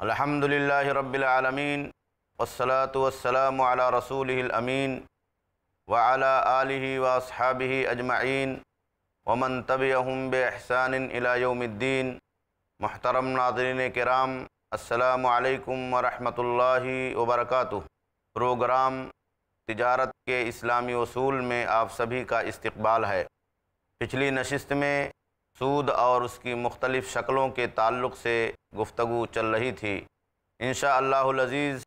الحمدللہ رب العالمین والصلاة والسلام علی رسولہ الامین وعلی آلہ واصحابہ اجمعین ومن تبعہم بإحسان الی یوم الدین۔ محترم ناظرین کرام، السلام علیکم ورحمۃ اللہ وبرکاتہ۔ پروگرام تجارت کے اسلامی اصول میں آپ سبھی کا استقبال ہے۔ پچھلی نشست میں سود اور اس کی مختلف شکلوں کے تعلق سے گفتگو چل رہی تھی۔ انشاءاللہ العزیز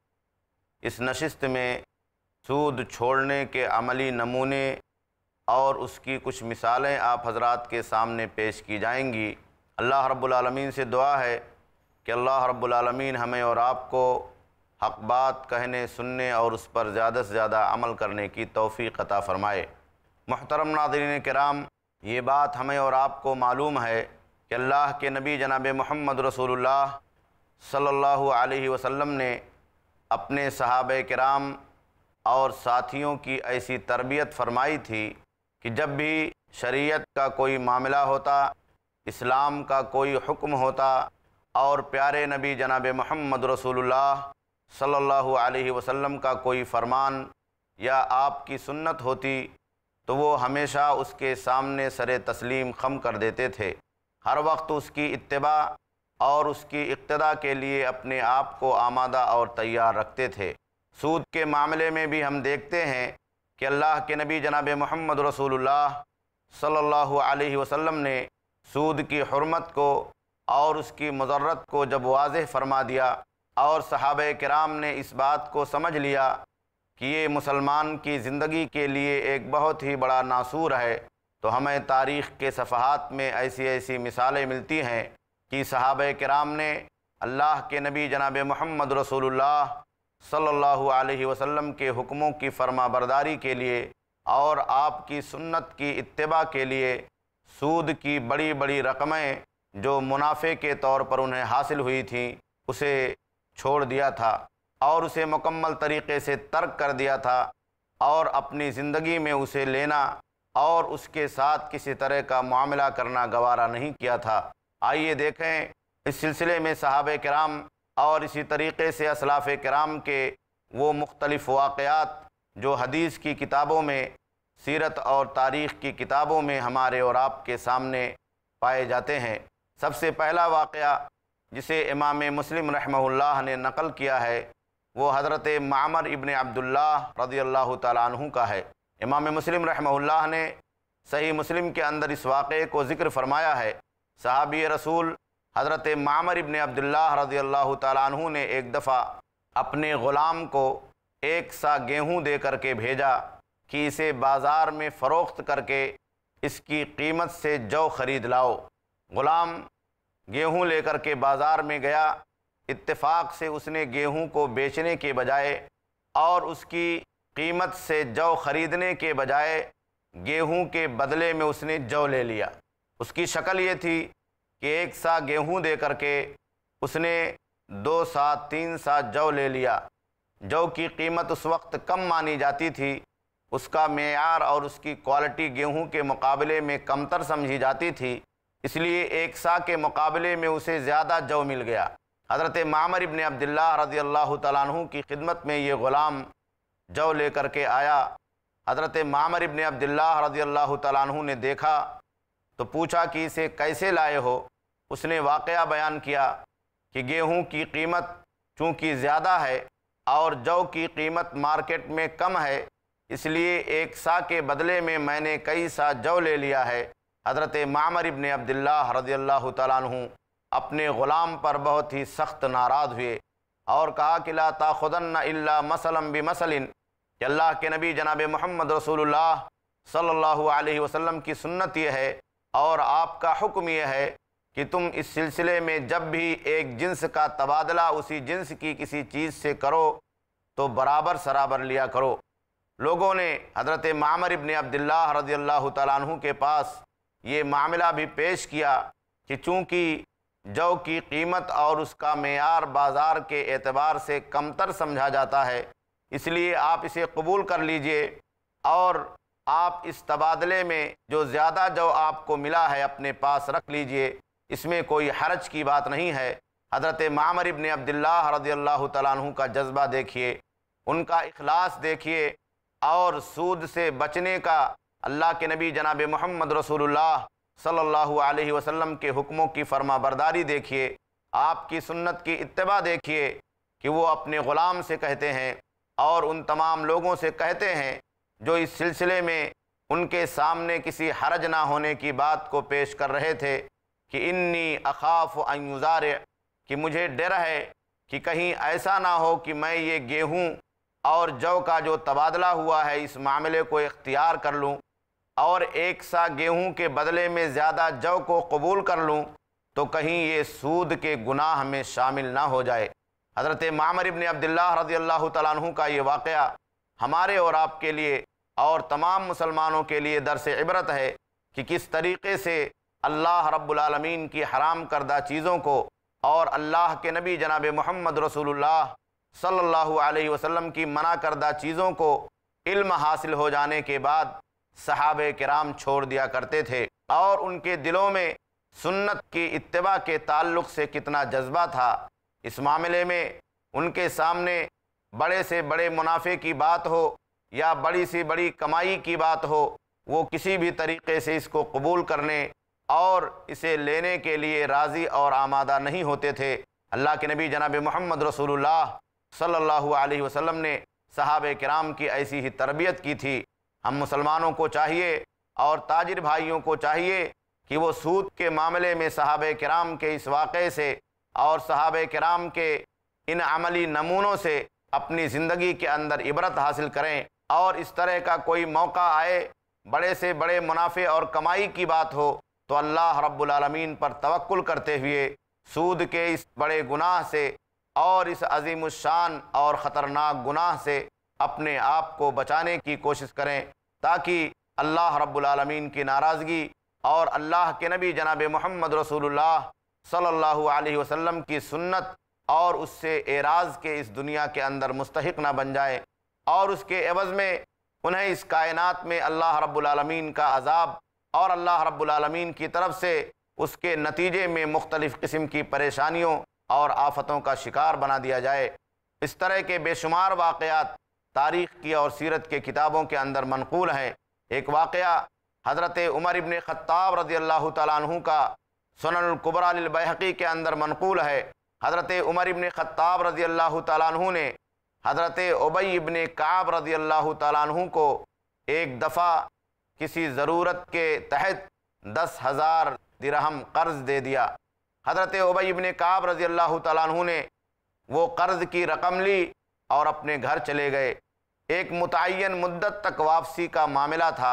اس نشست میں سود چھوڑنے کے عملی نمونے اور اس کی کچھ مثالیں آپ حضرات کے سامنے پیش کی جائیں گی۔ اللہ رب العالمین سے دعا ہے کہ اللہ رب العالمین ہمیں اور آپ کو حق بات کہنے، سننے اور اس پر زیادہ سے زیادہ عمل کرنے کی توفیق عطا فرمائے۔ محترم ناظرین کرام، یہ بات ہمیں اور آپ کو معلوم ہے کہ اللہ کے نبی جناب محمد رسول اللہ صلی اللہ علیہ وسلم نے اپنے صحابہ کرام اور ساتھیوں کی ایسی تربیت فرمائی تھی کہ جب بھی شریعت کا کوئی معاملہ ہوتا، اسلام کا کوئی حکم ہوتا اور پیارے نبی جناب محمد رسول اللہ صلی اللہ علیہ وسلم کا کوئی فرمان یا آپ کی سنت ہوتی تو وہ ہمیشہ اس کے سامنے سر تسلیم خم کر دیتے تھے۔ ہر وقت اس کی اتباع اور اس کی اقتداء کے لیے اپنے آپ کو آمادہ اور تیار رکھتے تھے۔ سود کے معاملے میں بھی ہم دیکھتے ہیں کہ اللہ کے نبی جناب محمد رسول اللہ صلی اللہ علیہ وسلم نے سود کی حرمت کو اور اس کی مضرت کو جب واضح فرما دیا اور صحابہ کرام نے اس بات کو سمجھ لیا کہ یہ مسلمان کی زندگی کے لیے ایک بہت ہی بڑا ناسور ہے، تو ہمیں تاریخ کے صفحات میں ایسی مثالیں ملتی ہیں کہ صحابہ کرام نے اللہ کے نبی جناب محمد رسول اللہ صلی اللہ علیہ وسلم کے حکموں کی فرما برداری کے لیے اور آپ کی سنت کی اتباع کے لیے سود کی بڑی بڑی رقمیں جو منافع کے طور پر انہیں حاصل ہوئی تھیں اسے چھوڑ دیا تھا اور اسے مکمل طریقے سے ترک کر دیا تھا اور اپنی زندگی میں اسے لینا اور اس کے ساتھ کسی طرح کا معاملہ کرنا گوارا نہیں کیا تھا۔ آئیے دیکھیں اس سلسلے میں صحابہ کرام اور اسی طریقے سے اسلاف کرام کے وہ مختلف واقعات جو حدیث کی کتابوں میں، سیرت اور تاریخ کی کتابوں میں ہمارے اور آپ کے سامنے پائے جاتے ہیں۔ سب سے پہلا واقعہ جسے امام مسلم رحمہ اللہ نے نقل کیا ہے وہ حضرت معمر ابن عبداللہ رضی اللہ تعالیٰ عنہ کا ہے۔ امام مسلم رحمہ اللہ نے صحیح مسلم کے اندر اس واقعے کو ذکر فرمایا ہے۔ صحابی رسول حضرت معمر ابن عبداللہ رضی اللہ تعالیٰ عنہ نے ایک دفعہ اپنے غلام کو 1 سا گیہوں دے کر کے بھیجا کہ اسے بازار میں فروخت کر کے اس کی قیمت سے جو خرید لاؤ۔ غلام گیہوں لے کر کے بازار میں گیا۔ اتفاق سے اس نے گیہوں کو بیچنے کے بجائے اور اس کی قیمت سے جو خریدنے کے بجائے گیہوں کے بدلے میں اس نے جو لے لیا۔ اس کی شکل یہ تھی کہ 1 سا گیہوں دے کر کے اس نے 2 سا 3 سا جو لے لیا۔ جو کی قیمت اس وقت کم مانی جاتی تھی، اس کا معیار اور اس کی کوالٹی گیہوں کے مقابلے میں کمتر سمجھی جاتی تھی، اس لیے 1 سا کے مقابلے میں اسے زیادہ جو مل گیا۔ حضرت معمر ابن عبداللہ رضی اللہ تعالیٰ عنہ کی خدمت میں یہ غلام جو لے کر کے آیا۔ حضرت معمر ابن عبداللہ رضی اللہ تعالیٰ عنہ نے دیکھا تو پوچھا کہ اسے کیسے لائے ہو؟ اس نے واقعہ بیان کیا کہ گیہوں کی قیمت چونکہ زیادہ ہے اور جو کی قیمت مارکیٹ میں کم ہے، اس لیے 1 سا کے بدلے میں میں نے کئی سا جو لے لیا ہے۔ حضرت معمر ابن عبداللہ رضی اللہ تعالیٰ عنہ اپنے غلام پر بہت ہی سخت ناراض ہوئے اور کہا کہ لا تاخذن الا مثلا بمثل، کہ اللہ کے نبی جناب محمد رسول اللہ صلی اللہ علیہ وسلم کی سنت یہ ہے اور آپ کا حکم یہ ہے کہ تم اس سلسلے میں جب بھی ایک جنس کا تبادلہ اسی جنس کی کسی چیز سے کرو تو برابر سرابر لیا کرو۔ لوگوں نے حضرت معمر ابن عبداللہ رضی اللہ تعالیٰ عنہ کے پاس یہ معاملہ بھی پیش کیا کہ چونکہ جو کی قیمت اور اس کا معیار بازار کے اعتبار سے کمتر سمجھا جاتا ہے، اس لیے آپ اسے قبول کر لیجئے اور آپ اس تبادلے میں جو زیادہ جو آپ کو ملا ہے اپنے پاس رکھ لیجئے، اس میں کوئی حرج کی بات نہیں ہے۔ حضرت معمر ابن عبداللہ رضی اللہ تعالیٰ عنہ کا جذبہ دیکھیے، ان کا اخلاص دیکھیے، اور سود سے بچنے کا اللہ کے نبی جناب محمد رسول اللہ صلی اللہ علیہ وسلم کے حکموں کی فرما برداری دیکھیے، آپ کی سنت کی اتباع دیکھیے کہ وہ اپنے غلام سے کہتے ہیں اور ان تمام لوگوں سے کہتے ہیں جو اس سلسلے میں ان کے سامنے کسی حرج نہ ہونے کی بات کو پیش کر رہے تھے کہ انی اخاف ان یزارع، کہ مجھے ڈر ہے کہ کہیں ایسا نہ ہو کہ میں یہ گیہوں اور جو کا جو تبادلہ ہوا ہے اس معاملے کو اختیار کر لوں اور ایک سا گیہوں کے بدلے میں زیادہ جو کو قبول کر لوں تو کہیں یہ سود کے گناہ میں شامل نہ ہو جائے۔ حضرت معمر ابن عبداللہ رضی اللہ تعالیٰ عنہ کا یہ واقعہ ہمارے اور آپ کے لیے اور تمام مسلمانوں کے لیے درس عبرت ہے کہ کس طریقے سے اللہ رب العالمین کی حرام کردہ چیزوں کو اور اللہ کے نبی جناب محمد رسول اللہ صلی اللہ علیہ وسلم کی منع کردہ چیزوں کو علم حاصل ہو جانے کے بعد صحابہ کرام چھوڑ دیا کرتے تھے، اور ان کے دلوں میں سنت کی اتباع کے تعلق سے کتنا جذبہ تھا۔ اس معاملے میں ان کے سامنے بڑے سے بڑے منافع کی بات ہو یا بڑی سی بڑی کمائی کی بات ہو، وہ کسی بھی طریقے سے اس کو قبول کرنے اور اسے لینے کے لیے راضی اور آمادہ نہیں ہوتے تھے۔ اللہ کے نبی جناب محمد رسول اللہ صلی اللہ علیہ وسلم نے صحابہ کرام کی ایسی ہی تربیت کی تھی۔ ہم مسلمانوں کو چاہیے اور تاجر بھائیوں کو چاہیے کہ وہ سود کے معاملے میں صحابہ کرام کے اس واقعے سے اور صحابہ کرام کے ان عملی نمونوں سے اپنی زندگی کے اندر عبرت حاصل کریں، اور اس طرح کا کوئی موقع آئے بڑے سے بڑے منافع اور کمائی کی بات ہو تو اللہ رب العالمین پر توکل کرتے ہوئے سود کے اس بڑے گناہ سے اور اس عظیم الشان اور خطرناک گناہ سے اپنے آپ کو بچانے کی کوشش کریں، تاکہ اللہ رب العالمین کی ناراضگی اور اللہ کے نبی جناب محمد رسول اللہ صلی اللہ علیہ وسلم کی سنت اور اس سے اعراض کے اس دنیا کے اندر مستحق نہ بن جائے، اور اس کے عوض میں انہیں اس کائنات میں اللہ رب العالمین کا عذاب اور اللہ رب العالمین کی طرف سے اس کے نتیجے میں مختلف قسم کی پریشانیوں اور آفتوں کا شکار بنا دیا جائے۔ اس طرح کے بے شمار واقعات تاریخ کی اور سیرت کے کتابوں کے اندر منقول ہیں۔ ایک واقعہ حضرت عمر ابن خطاب رضی اللہ تعالیٰ عنہ کا سنن الکبریٰ للبیہقی کے اندر منقول ہے۔ حضرت عمر ابن خطاب رضی اللہ تعالیٰ عنہ نے حضرت ابی ابن کعب رضی اللہ تعالیٰ عنہ کو ایک دفعہ کسی ضرورت کے تحت 10,000 درہم قرض دے دیا۔ حضرت ابی ابن کعب رضی اللہ تعالیٰ عنہ نے وہ قرض کی رقم لی اور اپنے گھر چلے گئے۔ ایک متعین مدت تک واپسی کا معاملہ تھا۔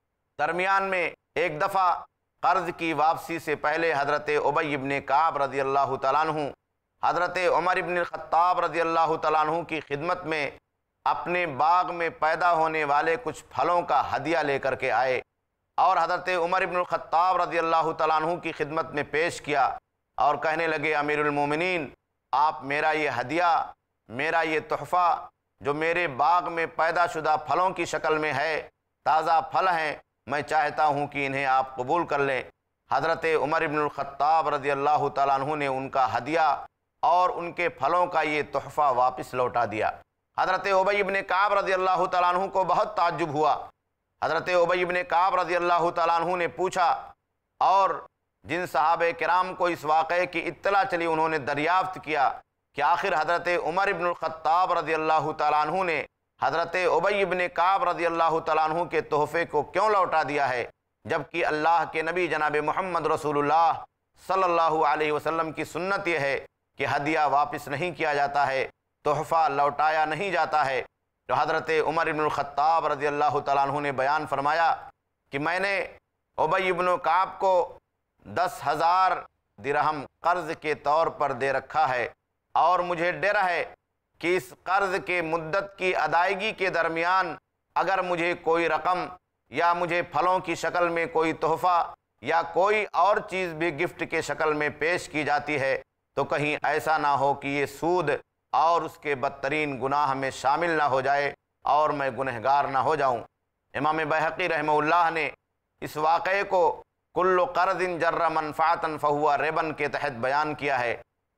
درمیان میں ایک دفعہ قرض کی واپسی سے پہلے حضرت ابی ابن کعب رضی اللہ تعالیٰ عنہ حضرت عمر ابن الخطاب رضی اللہ تعالیٰ عنہ کی خدمت میں اپنے باغ میں پیدا ہونے والے کچھ پھلوں کا ہدیہ لے کر کے آئے اور حضرت عمر ابن الخطاب رضی اللہ تعالیٰ عنہ کی خدمت میں پیش کیا اور کہنے لگے، امیر المومنین، آپ میرا یہ ہدیہ، میرا یہ تحفہ جو میرے باغ میں پیدا شدہ پھلوں کی شکل میں ہے، تازہ پھل ہیں، میں چاہتا ہوں کہ انہیں آپ قبول کر لیں۔ حضرت عمر ابن الخطاب رضی اللہ تعالیٰ عنہ نے ان کا ہدیہ اور ان کے پھلوں کا یہ تحفہ واپس لوٹا دیا۔ حضرت ابی ابن کعب رضی اللہ تعالیٰ عنہ کو بہت تعجب ہوا۔ حضرت ابی ابن کعب رضی اللہ تعالیٰ عنہ نے پوچھا، اور جن صحابہ کرام کو اس واقعے کی اطلاع چلی انہوں نے دریافت کیا کہ آخر حضرت عمر ابن الخطاب رضی اللہ تعالیٰ عنہ نے حضرت ابی ابن کعب رضی اللہ تعالیٰ عنہ کے تحفے کو کیوں لوٹا دیا ہے، جبکہ اللہ کے نبی جناب محمد رسول اللہ صلی اللہ علیہ وسلم کی سنت یہ ہے کہ ہدیہ واپس نہیں کیا جاتا ہے، تحفہ لوٹایا نہیں جاتا ہے۔ تو حضرت عمر ابن الخطاب رضی اللہ تعالیٰ عنہ نے بیان فرمایا کہ میں نے ابی ابن کعب کو 10,000 درہم قرض کے طور پر دے رکھا ہے، اور مجھے ڈر ہے کہ اس قرض کے مدت کی ادائیگی کے درمیان اگر مجھے کوئی رقم یا مجھے پھلوں کی شکل میں کوئی تحفہ یا کوئی اور چیز بھی گفٹ کے شکل میں پیش کی جاتی ہے تو کہیں ایسا نہ ہو کہ یہ سود اور اس کے بدترین گناہ میں شامل نہ ہو جائے اور میں گنہگار نہ ہو جاؤں۔ امام بیہقی رحمہ اللہ نے اس واقعے کو کل قرض جر منفعتا فہو ربا کے تحت بیان کیا ہے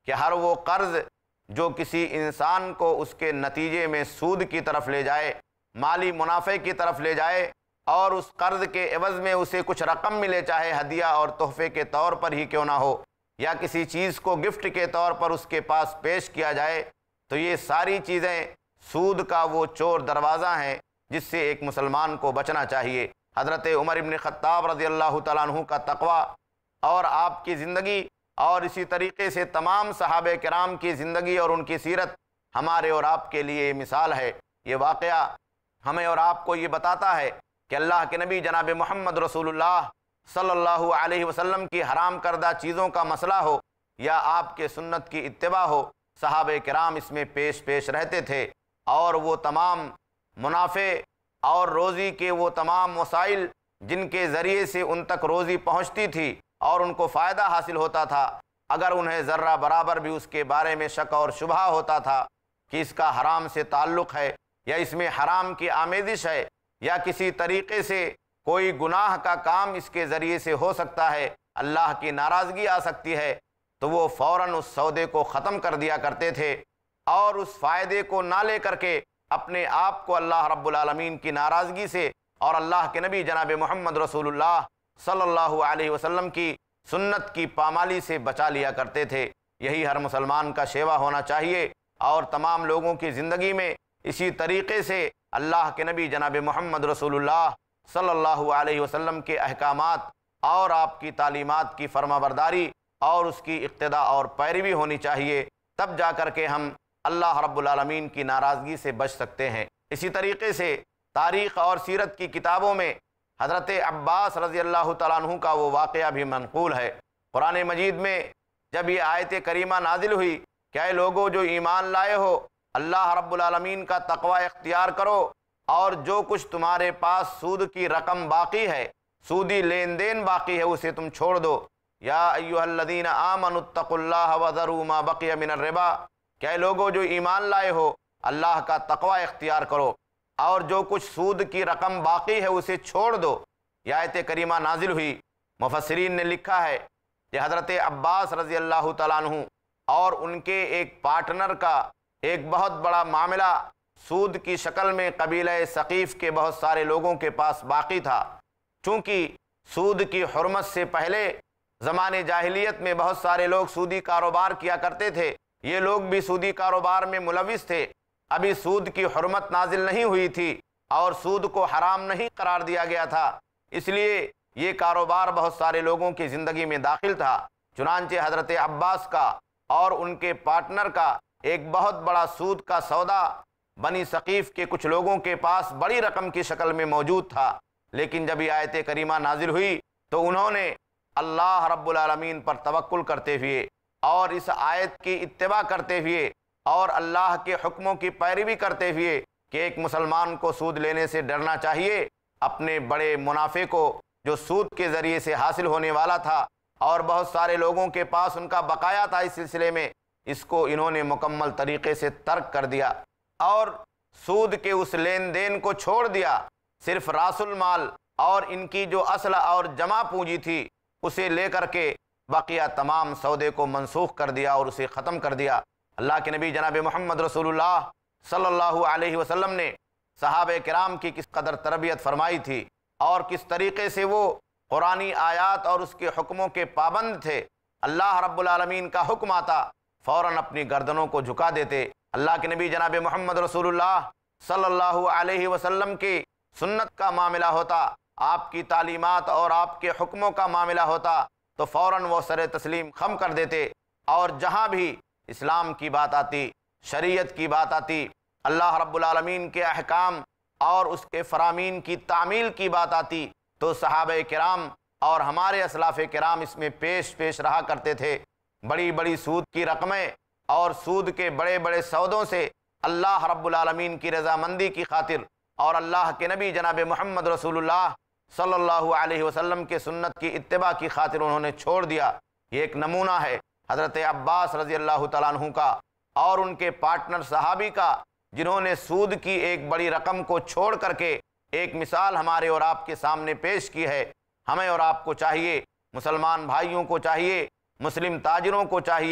کہ ہر وہ قرض جو کسی انسان کو اس کے نتیجے میں سود کی طرف لے جائے، مالی منافع کی طرف لے جائے، اور اس قرض کے عوض میں اسے کچھ رقم ملے، چاہے ہدیہ اور تحفے کے طور پر ہی کیوں نہ ہو، یا کسی چیز کو گفٹ کے طور پر اس کے پاس پیش کیا جائے، تو یہ ساری چیزیں سود کا وہ چور دروازہ ہیں جس سے ایک مسلمان کو بچنا چاہیے۔ حضرت عمر بن خطاب رضی اللہ تعالیٰ عنہ کا تقوی اور آپ کی زندگی، اور اسی طریقے سے تمام صحابہ کرام کی زندگی اور ان کی سیرت ہمارے اور آپ کے لیے مثال ہے۔ یہ واقعہ ہمیں اور آپ کو یہ بتاتا ہے کہ اللہ کے نبی جناب محمد رسول اللہ صلی اللہ علیہ وسلم کی حرام کردہ چیزوں کا مسئلہ ہو یا آپ کے سنت کی اتباع ہو، صحابہ کرام اس میں پیش رہتے تھے، اور وہ تمام منافع اور روزی کے وہ تمام وسائل جن کے ذریعے سے ان تک روزی پہنچتی تھی اور ان کو فائدہ حاصل ہوتا تھا، اگر انہیں ذرہ برابر بھی اس کے بارے میں شک اور شبہ ہوتا تھا کہ اس کا حرام سے تعلق ہے یا اس میں حرام کی آمیزش ہے یا کسی طریقے سے کوئی گناہ کا کام اس کے ذریعے سے ہو سکتا ہے، اللہ کی ناراضگی آ سکتی ہے، تو وہ فوراً اس سودے کو ختم کر دیا کرتے تھے اور اس فائدے کو نہ لے کر کے اپنے آپ کو اللہ رب العالمین کی ناراضگی سے اور اللہ کے نبی جناب محمد رسول اللہ صلی اللہ علیہ وسلم کی سنت کی پامالی سے بچا لیا کرتے تھے۔ یہی ہر مسلمان کا شیوا ہونا چاہیے، اور تمام لوگوں کی زندگی میں اسی طریقے سے اللہ کے نبی جناب محمد رسول اللہ صلی اللہ علیہ وسلم کے احکامات اور آپ کی تعلیمات کی فرما برداری اور اس کی اقتداء اور پیروی ہونی چاہیے، تب جا کر کے ہم اللہ رب العالمین کی ناراضگی سے بچ سکتے ہیں۔ اسی طریقے سے تاریخ اور سیرت کی کتابوں میں حضرت عباس رضی اللہ تعالیٰ عنہ کا وہ واقعہ بھی منقول ہے۔ قرآن مجید میں جب یہ آیت کریمہ نازل ہوئی کہ اے لوگو جو ایمان لائے ہو، اللہ رب العالمین کا تقوی اختیار کرو، اور جو کچھ تمہارے پاس سود کی رقم باقی ہے، سودی لین دین باقی ہے، اسے تم چھوڑ دو۔ یا ایھا الذین آمنوا اتقوا اللہ وذروا ما بقی من الربا، کہ اے لوگو جو ایمان لائے ہو اللہ کا تقوی اختیار کرو اور جو کچھ سود کی رقم باقی ہے اسے چھوڑ دو۔ یہ آیت کریمہ نازل ہوئی، مفسرین نے لکھا ہے کہ حضرت عباس رضی اللہ تعالیٰ عنہ اور ان کے ایک پارٹنر کا ایک بہت بڑا معاملہ سود کی شکل میں قبیلہ ثقیف کے بہت سارے لوگوں کے پاس باقی تھا۔ چونکہ سود کی حرمت سے پہلے زمانے جاہلیت میں بہت سارے لوگ سودی کاروبار کیا کرتے تھے، یہ لوگ بھی سودی کاروبار میں ملوث تھے۔ ابھی سود کی حرمت نازل نہیں ہوئی تھی اور سود کو حرام نہیں قرار دیا گیا تھا، اس لیے یہ کاروبار بہت سارے لوگوں کی زندگی میں داخل تھا۔ چنانچہ حضرت عباس کا اور ان کے پارٹنر کا ایک بہت بڑا سود کا سودا بنی ثقیف کے کچھ لوگوں کے پاس بڑی رقم کی شکل میں موجود تھا، لیکن جب یہ آیت کریمہ نازل ہوئی تو انہوں نے اللہ رب العالمین پر توکل کرتے ہوئے اور اس آیت کی اتباع کرتے ہوئے اور اللہ کے حکموں کی پیروی کرتے ہوئے کہ ایک مسلمان کو سود لینے سے ڈرنا چاہیے، اپنے بڑے منافع کو جو سود کے ذریعے سے حاصل ہونے والا تھا اور بہت سارے لوگوں کے پاس ان کا بقایا تھا اس سلسلے میں، اس کو انہوں نے مکمل طریقے سے ترک کر دیا اور سود کے اس لین دین کو چھوڑ دیا۔ صرف راس المال اور ان کی جو اصل اور جمع پونجی تھی اسے لے کر کے بقیہ تمام سودے کو منسوخ کر دیا اور اسے ختم کر دیا۔ اللہ کے نبی جناب محمد رسول اللہ صلی اللہ علیہ وسلم نے صحابہ کرام کی کس قدر تربیت فرمائی تھی اور کس طریقے سے وہ قرآنی آیات اور اس کے حکموں کے پابند تھے۔ اللہ رب العالمین کا حکم آتا فوراً اپنی گردنوں کو جھکا دیتے۔ اللہ کے نبی جناب محمد رسول اللہ صلی اللہ علیہ وسلم کی سنت کا معاملہ ہوتا، آپ کی تعلیمات اور آپ کے حکموں کا معاملہ ہوتا تو فوراً وہ سر تسلیم خم کر دیتے، اور جہاں بھی اسلام کی بات آتی، شریعت کی بات آتی، اللہ رب العالمین کے احکام اور اس کے فرامین کی تعمیل کی بات آتی تو صحابہ کرام اور ہمارے اسلاف کرام اس میں پیش رہا کرتے تھے۔ بڑی بڑی سود کی رقمیں اور سود کے بڑے بڑے سودوں سے اللہ رب العالمین کی رضامندی کی خاطر اور اللہ کے نبی جناب محمد رسول اللہ صلی اللہ علیہ وسلم کے سنت کی اتباع کی خاطر انہوں نے چھوڑ دیا۔ یہ ایک نمونہ ہے حضرت عباس رضی اللہ تعالیٰ عنہ کا اور ان کے پارٹنر صحابی کا، جنہوں نے سود کی ایک بڑی رقم کو چھوڑ کر کے ایک مثال ہمارے اور آپ کے سامنے پیش کی ہے۔ ہمیں اور آپ کو چاہیے، مسلمان بھائیوں کو چاہیے، مسلم تاجروں کو چاہیے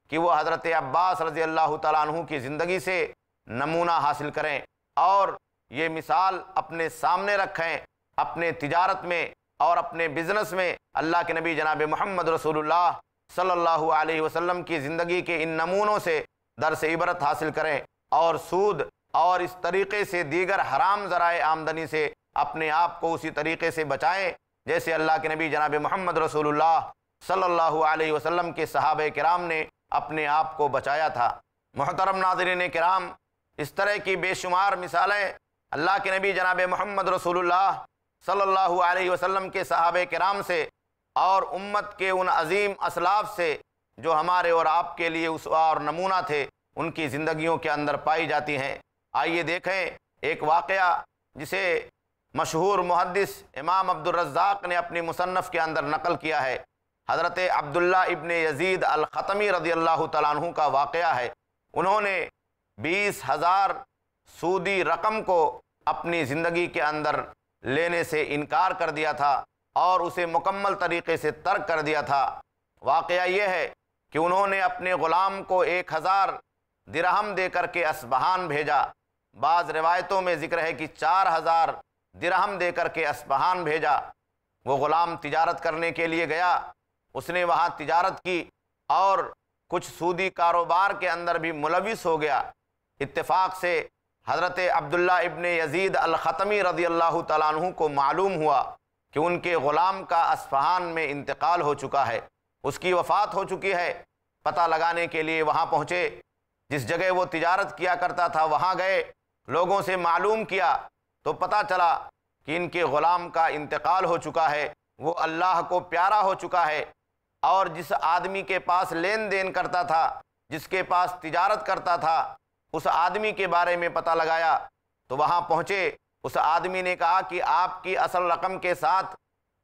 کہ وہ حضرت عباس رضی اللہ تعالیٰ عنہ کی زندگی سے نمونہ حاصل کریں اور یہ مثال اپنے سامنے رکھیں، اپنے تجارت میں اور اپنے بزنس میں اللہ کے نبی جناب محمد رسول اللہ صلی اللہ علیہ وسلم کی زندگی کے ان نمونوں سے درس عبرت حاصل کریں اور سود اور اس طریقے سے دیگر حرام ذرائع آمدنی سے اپنے آپ کو اسی طریقے سے بچائیں جیسے اللہ کے نبی جناب محمد رسول اللہ صلی اللہ علیہ وسلم کے صحابہ کرام نے اپنے آپ کو بچایا تھا۔ محترم ناظرین کرام، اس طرح کی بے شمار مثالیں اللہ کے نبی جناب محمد رسول اللہ صلی اللہ علیہ وسلم کے صحابہ کرام سے اور امت کے ان عظیم اسلاف سے جو ہمارے اور آپ کے لیے اسوہ اور نمونہ تھے، ان کی زندگیوں کے اندر پائی جاتی ہیں۔ آئیے دیکھیں ایک واقعہ جسے مشہور محدث امام عبدالرزاق نے اپنی مصنف کے اندر نقل کیا ہے۔ حضرت عبداللہ ابن یزید الختمی رضی اللہ تعالیٰ عنہ کا واقعہ ہے۔ انہوں نے 20,000 سودی رقم کو اپنی زندگی کے اندر لینے سے انکار کر دیا تھا اور اسے مکمل طریقے سے ترک کر دیا تھا۔ واقعہ یہ ہے کہ انہوں نے اپنے غلام کو 1,000 درہم دے کر کے اصبہان بھیجا۔ بعض روایتوں میں ذکر ہے کہ 4,000 درہم دے کر کے اصبہان بھیجا۔ وہ غلام تجارت کرنے کے لیے گیا، اس نے وہاں تجارت کی اور کچھ سودی کاروبار کے اندر بھی ملوث ہو گیا۔ اتفاق سے حضرت عبداللہ ابن یزید الختمی رضی اللہ تعالیٰ عنہ کو معلوم ہوا کہ ان کے غلام کا اصفہان میں انتقال ہو چکا ہے، اس کی وفات ہو چکی ہے۔ پتہ لگانے کے لیے وہاں پہنچے، جس جگہ وہ تجارت کیا کرتا تھا وہاں گئے، لوگوں سے معلوم کیا تو پتہ چلا کہ ان کے غلام کا انتقال ہو چکا ہے، وہ اللہ کو پیارا ہو چکا ہے۔ اور جس آدمی کے پاس لین دین کرتا تھا، جس کے پاس تجارت کرتا تھا، اس آدمی کے بارے میں پتہ لگایا تو وہاں پہنچے۔ اس آدمی نے کہا کہ آپ کی اصل رقم کے ساتھ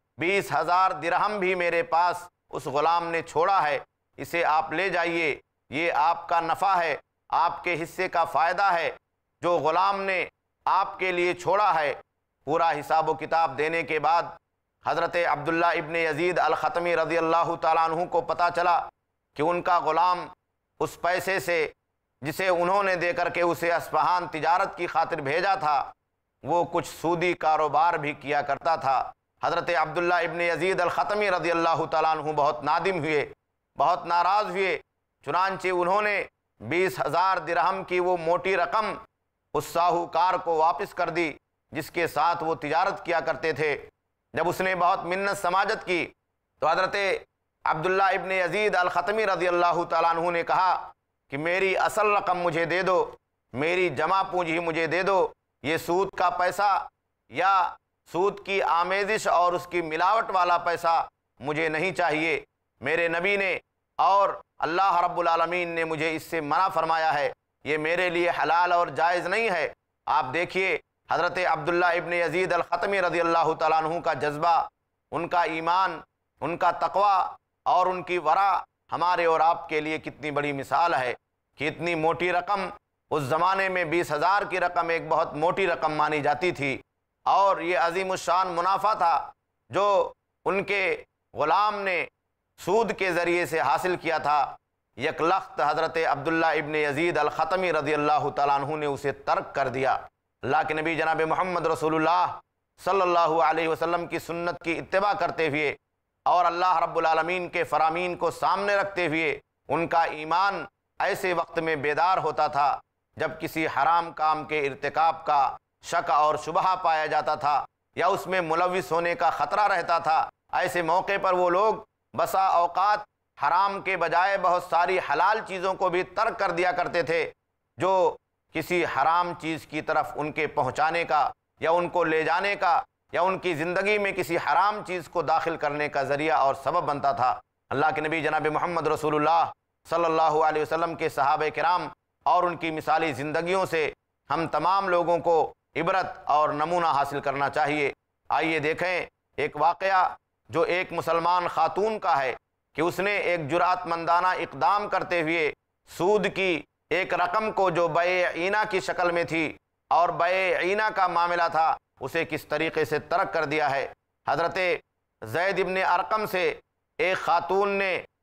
20,000 درہم بھی میرے پاس اس غلام نے چھوڑا ہے، اسے آپ لے جائیے، یہ آپ کا نفع ہے، آپ کے حصے کا فائدہ ہے جو غلام نے آپ کے لیے چھوڑا ہے۔ پورا حساب و کتاب دینے کے بعد حضرت عبداللہ ابن یزید الختمی رضی اللہ تعالیٰ عنہ کو پتہ چلا کہ ان کا غلام اس پیسے سے جسے انہوں نے دے کر کے اسے اصفہان تجارت کی خاطر بھیجا تھا، وہ کچھ سودی کاروبار بھی کیا کرتا تھا۔ حضرت عبداللہ ابن یزید الختمی رضی اللہ تعالیٰ عنہ بہت نادم ہوئے، بہت ناراض ہوئے، چنانچہ انہوں نے 20,000 درہم کی وہ موٹی رقم اس ساہوکار کو واپس کر دی جس کے ساتھ وہ تجارت کیا کرتے تھے۔ جب اس نے بہت منت سماجت کی تو حضرت عبداللہ ابن یزید الختمی رضی اللہ تعالیٰ عنہ نے کہا کہ میری اصل رقم مجھے دے دو، میری جمع پونجی مجھے دے دو، یہ سود کا پیسہ یا سود کی آمیزش اور اس کی ملاوٹ والا پیسہ مجھے نہیں چاہیے۔ میرے نبی نے اور اللہ رب العالمین نے مجھے اس سے منع فرمایا ہے، یہ میرے لیے حلال اور جائز نہیں ہے۔ آپ دیکھیے حضرت عبداللہ ابن یزید الختمی رضی اللہ تعالیٰ عنہ کا جذبہ، ان کا ایمان، ان کا تقوی اور ان کی ورع ہمارے اور آپ کے لیے کتنی بڑی مثال ہے کہ اتنی موٹی رقم، اس زمانے میں 20,000 کی رقم ایک بہت موٹی رقم مانی جاتی تھی، اور یہ عظیم الشان منافع تھا جو ان کے غلام نے سود کے ذریعے سے حاصل کیا تھا۔ یک لخت حضرت عبداللہ ابن یزید الختمی رضی اللہ تعالیٰ عنہ نے اسے ترک کر دیا۔ اللہ کے نبی جناب محمد رسول اللہ صلی اللہ علیہ وسلم کی سنت کی اتباع کرتے ہوئے اور اللہ رب العالمین کے فرامین کو سامنے رکھتے ہوئے ان کا ایمان ایسے وقت میں بیدار ہوتا تھا جب کسی حرام کام کے ارتکاب کا شک اور شبہ پایا جاتا تھا یا اس میں ملوث ہونے کا خطرہ رہتا تھا۔ ایسے موقع پر وہ لوگ بسا اوقات حرام کے بجائے بہت ساری حلال چیزوں کو بھی ترک کر دیا کرتے تھے جو کسی حرام چیز کی طرف ان کے پہنچانے کا یا ان کو لے جانے کا یا ان کی زندگی میں کسی حرام چیز کو داخل کرنے کا ذریعہ اور سبب بنتا تھا۔ اللہ کے نبی جناب محمد رسول اللہ صلی اللہ علیہ وسلم کے صحابہ کرام اور ان کی مثالی زندگیوں سے ہم تمام لوگوں کو عبرت اور نمونہ حاصل کرنا چاہیے۔ آئیے دیکھیں ایک واقعہ جو ایک مسلمان خاتون کا ہے کہ اس نے ایک جرأت مندانہ اقدام کرتے ہوئے سود کی ایک رقم کو جو بیع عینہ کی شکل میں تھی اور بیع عینہ کا معاملہ تھا اسے کس طریقے سے ترک کر دیا ہے۔ حضرت زید ابن ارقم سے ایک خاتون نے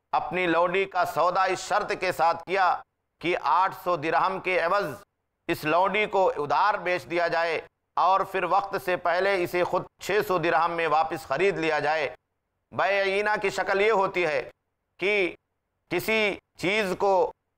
اپنی لونڈی کا سودا اس شرط کے ساتھ کیا کہ 800 درہم کے عوض اس لونڈی کو ادھار بیچ دیا جائے اور پھر وقت سے پہلے اسے خود 600 درہم میں واپس خرید لیا جائے۔ بیع عینہ کی شکل یہ ہوتی ہے کہ کسی چیز کو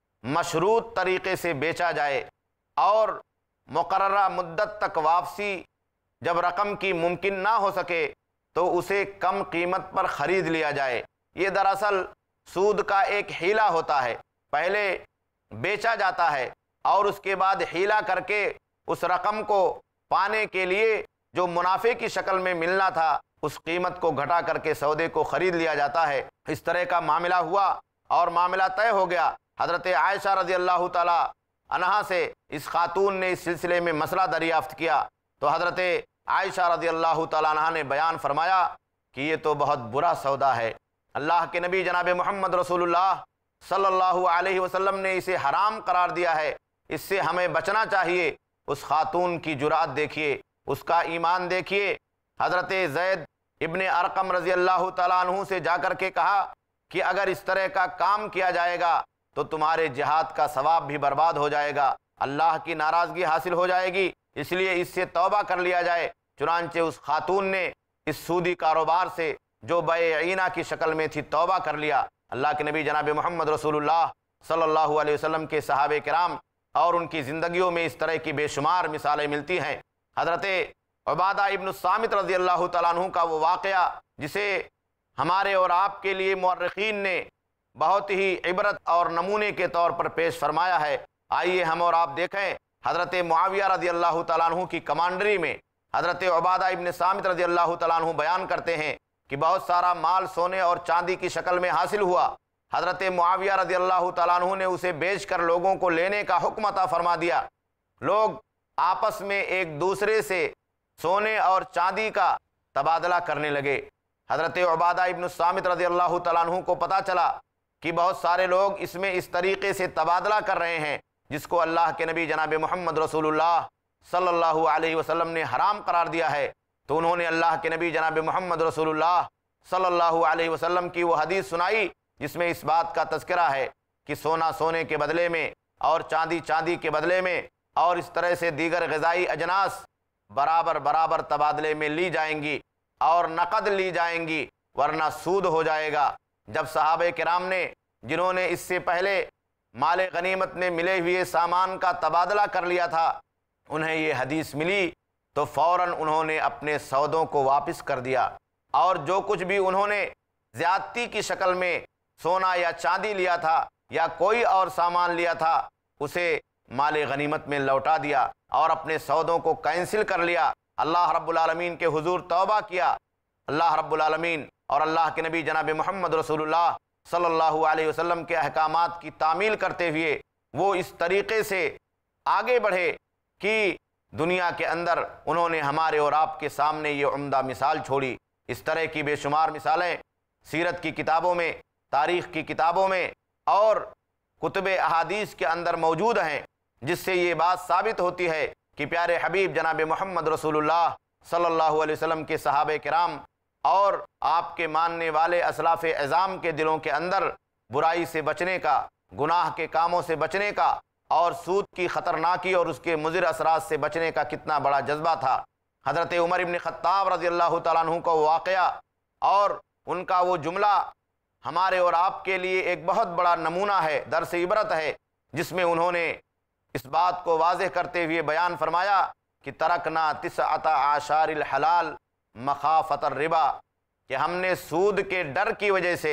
مشروط طریقے سے بیچا جائے اور مقررہ مدت تک واپسی جب رقم کی ممکن نہ ہو سکے تو اسے کم قیمت پر خرید لیا جائے۔ یہ دراصل سود کا ایک حیلہ ہوتا ہے، پہلے بیچا جاتا ہے اور اس کے بعد حیلہ کر کے اس رقم کو پانے کے لیے جو منافع کی شکل میں ملنا تھا اس قیمت کو گھٹا کر کے سودے کو خرید لیا جاتا ہے۔ اس طرح کا معاملہ ہوا اور معاملہ طے ہو گیا۔ حضرت عائشہ رضی اللہ تعالی عنہا سے اس خاتون نے اس سلسلے میں مسئلہ دریافت کیا تو حضرت عائشہ رضی اللہ تعالی عنہا نے بیان فرمایا کہ یہ تو بہت برا سودا ہے، اللہ کے نبی جناب محمد رسول اللہ صلی اللہ علیہ وسلم نے اسے حرام قرار دیا ہے، اس سے ہمیں بچنا چاہیے۔ اس خاتون کی جرأت دیکھیے، اس کا ایمان دیکھیے۔ حضرت زید ابن ارقم رضی اللہ تعالیٰ عنہ سے جا کر کے کہا کہ اگر اس طرح کا کام کیا جائے گا تو تمہارے جہاد کا ثواب بھی برباد ہو جائے گا، اللہ کی ناراضگی حاصل ہو جائے گی، اس لیے اس سے توبہ کر لیا جائے۔ چنانچہ اس خاتون نے اس سودی کاروبار سے جو بیع عینہ کی شکل میں تھی توبہ کر لیا۔ اللہ کے نبی جناب محمد رسول اللہ صلی اللہ علیہ وسلم کے صحابہ کرام اور ان کی زندگیوں میں اس طرح کی بے شمار مثالیں ملتی ہیں۔ حضرت عبادہ ابن الصامت رضی اللہ تعالیٰ عنہ کا وہ واقعہ جسے ہمارے اور آپ کے لیے مورخین نے بہت ہی عبرت اور نمونے کے طور پر پیش فرمایا ہے، آئیے ہم اور آپ دیکھیں۔ حضرت معاویہ رضی اللہ تعالیٰ عنہ کی کمانڈری میں حضرت عبادہ ابن صامت رضی اللہ تعالیٰ عنہ بیان کرتے ہیں کہ بہت سارا مال سونے اور چاندی کی شکل میں حاصل ہوا۔ حضرت معاویہ رضی اللہ تعالیٰ عنہ نے اسے بیچ کر لوگوں کو لینے کا حکم عطا فرما دیا۔ لوگ آپس میں ایک دوسرے سے سونے اور چاندی کا تبادلہ کرنے لگے۔ حضرت عبادہ ابن الصامت رضی اللہ تعالیٰ عنہ کو پتہ چلا کہ بہت سارے لوگ اس میں اس طریقے سے تبادلہ کر رہے ہیں جس کو اللہ کے نبی جناب محمد رسول اللہ صلی اللہ علیہ وسلم نے حرام قرار دیا ہے، تو انہوں نے اللہ کے نبی جناب محمد رسول اللہ صلی اللہ علیہ وسلم کی وہ حدیث سنائی جس میں اس بات کا تذکرہ ہے کہ سونا سونے کے بدلے میں اور چاندی چاندی کے بدلے میں اور اس طرح سے دیگر غذائی اجناس برابر برابر تبادلے میں لی جائیں گی اور نقد لی جائیں گی، ورنہ سود ہو جائے گا۔ جب صحابہ کرام نے جنہوں نے اس سے پہلے مال غنیمت میں ملے ہوئے سامان کا تبادلہ کر لیا تھا انہیں یہ حدیث ملی تو فوراً انہوں نے اپنے سودوں کو واپس کر دیا اور جو کچھ بھی انہوں نے زیادتی کی شکل میں سونا یا چاندی لیا تھا یا کوئی اور سامان لیا تھا اسے مال غنیمت میں لوٹا دیا اور اپنے سودوں کو کینسل کر لیا۔ اللہ رب العالمین کے حضور توبہ کیا۔ اللہ رب العالمین اور اللہ کے نبی جناب محمد رسول اللہ صلی اللہ علیہ وسلم کے احکامات کی تعمیل کرتے ہوئے وہ اس طریقے سے آگے بڑھے کہ دنیا کے اندر انہوں نے ہمارے اور آپ کے سامنے یہ عمدہ مثال چھوڑی۔ اس طرح کی بے شمار مثالیں سیرت کی کتابوں میں، تاریخ کی کتابوں میں اور کتب احادیث کے اندر موجود ہیں، جس سے یہ بات ثابت ہوتی ہے کہ پیارے حبیب جناب محمد رسول اللہ صلی اللہ علیہ وسلم کے صحابہ کرام اور آپ کے ماننے والے اسلاف اعظام کے دلوں کے اندر برائی سے بچنے کا، گناہ کے کاموں سے بچنے کا اور سود کی خطرناکی اور اس کے مضر اثرات سے بچنے کا کتنا بڑا جذبہ تھا۔ حضرت عمر ابن خطاب رضی اللہ تعالیٰ عنہ کا واقعہ اور ان کا وہ جملہ ہمارے اور آپ کے لیے ایک بہت بڑا نمونہ ہے، درس عبرت ہے، جس میں انہوں نے اس بات کو واضح کرتے ہوئے بیان فرمایا کہ ترکنا 9 اعشار الحلال مخافت الربا، کہ ہم نے سود کے ڈر کی وجہ سے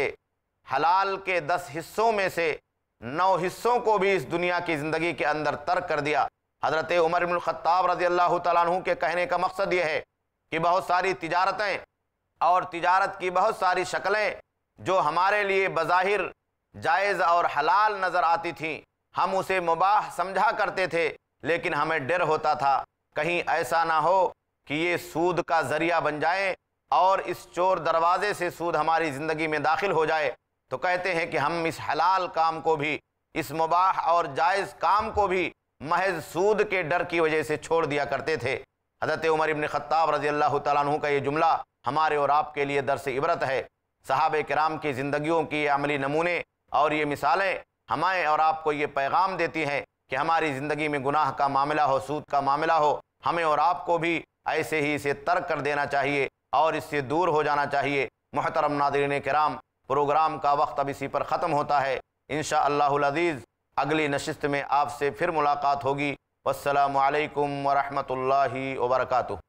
حلال کے 10 حصوں میں سے 9 حصوں کو بھی اس دنیا کی زندگی کے اندر ترک کر دیا۔ حضرت عمر بن الخطاب رضی اللہ تعالیٰ عنہ کے کہنے کا مقصد یہ ہے کہ بہت ساری تجارتیں اور تجارت کی بہت ساری شکلیں جو ہمارے لیے بظاہر جائز اور حلال نظر آتی تھیں، ہم اسے مباح سمجھا کرتے تھے، لیکن ہمیں ڈر ہوتا تھا کہیں ایسا نہ ہو کہ یہ سود کا ذریعہ بن جائیں اور اس چور دروازے سے سود ہماری زندگی میں داخل ہو جائے۔ تو کہتے ہیں کہ ہم اس حلال کام کو بھی، اس مباح اور جائز کام کو بھی محض سود کے ڈر کی وجہ سے چھوڑ دیا کرتے تھے۔ حضرت عمر ابن خطاب رضی اللہ تعالیٰ عنہ کا یہ جملہ ہمارے اور آپ کے لیے درس عبرت ہے۔ صحابہ کرام کی زندگیوں کی یہ عملی نمونے اور یہ مثالیں ہمیں اور آپ کو یہ پیغام دیتی ہیں کہ ہماری زندگی میں گناہ کا معاملہ ہو، سود کا معاملہ ہو، ہمیں اور آپ کو بھی ایسے ہی اسے ترک کر دینا چاہیے اور اس سے دور ہو جانا چاہیے۔ محترم ناظرین کرام، پروگرام کا وقت اب اسی پر ختم ہوتا ہے۔ انشاءاللہ العزیز اگلی نشست میں آپ سے پھر ملاقات ہوگی۔ والسلام علیکم ورحمۃ اللہ وبرکاتہ۔